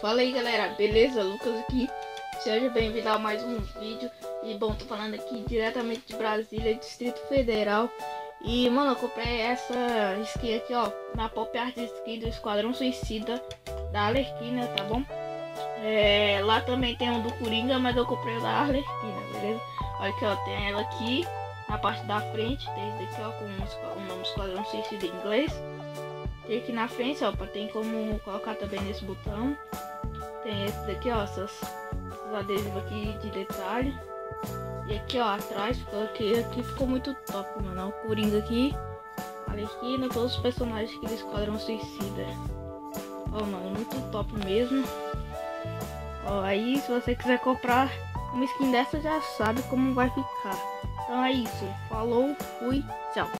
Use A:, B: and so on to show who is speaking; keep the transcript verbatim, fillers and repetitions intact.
A: Fala aí galera, beleza? Lucas aqui. Seja bem-vindo a mais um vídeo. E bom, tô falando aqui diretamente de Brasília, Distrito Federal. E mano, eu comprei essa skin aqui, ó, na Pop Art Skin do Esquadrão Suicida da Arlequina, tá bom? É, lá também tem um do Coringa, mas eu comprei o da Arlequina, beleza? Olha aqui, ó, tem ela aqui na parte da frente. Tem esse daqui, ó, com o nome Esquadrão Suicida em inglês. Tem aqui na frente, ó, tem como colocar também nesse botão. Tem esse daqui, ó, essas, esses adesivos aqui de detalhe. E aqui, ó, atrás, ficou aqui, aqui ficou muito top, mano. O Coringa aqui, a Arlequina, todos os personagens aqui do Esquadrão Suicida. Ó, mano, muito top mesmo. Ó, aí se você quiser comprar uma skin dessa, já sabe como vai ficar. Então é isso, falou, fui, tchau.